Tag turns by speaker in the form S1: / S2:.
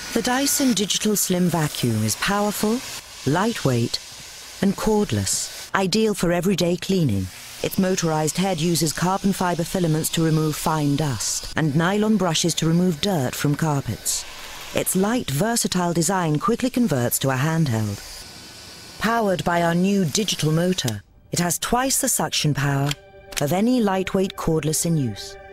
S1: The Dyson Digital Slim Vacuum is powerful, lightweight, and cordless, ideal for everyday cleaning. Its motorized head uses carbon fiber filaments to remove fine dust and nylon brushes to remove dirt from carpets. Its light, versatile design quickly converts to a handheld. Powered by our new digital motor, it has twice the suction power of any lightweight cordless in use.